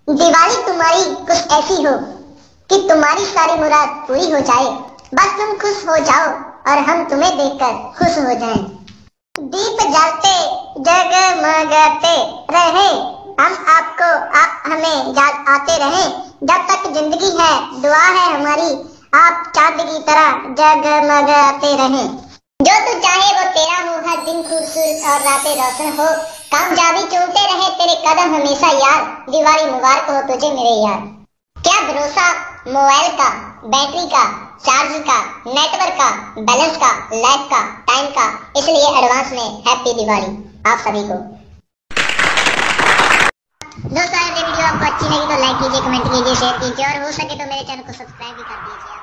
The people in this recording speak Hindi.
दिवाली तुम्हारी कुछ ऐसी हो कि तुम्हारी सारी मुराद पूरी हो जाए। बस तुम खुश हो जाओ और हम तुम्हें देखकर खुश हो जाएं। दीप जलते जगमगाते रहे हम आपको, आप हमें याद आते रहे। जब तक जिंदगी है दुआ है हमारी, आप चांद की तरह जगमगाते रहें। जो तू चाहे वो तेरा हो, हर दिन खूबसूरत और रातें रोशन हो। कामयाबी चूमते रहे तेरे कदम हमेशा यार, दिवाली मुबारक हो तुझे मेरे यार। क्या भरोसा मोबाइल का, बैटरी का, चार्ज का, नेटवर्क का, बैलेंस का, लाइफ का, टाइम का, इसलिए एडवांस में हैप्पी दिवाली आप सभी को। दोस्तों अगर ये वीडियो आपको अच्छी लगी तो लाइक कीजिए, कमेंट कीजिए, शेयर कीजिए और हो सके तो मेरे चैनल को सब्सक्राइब भी कर दीजिए।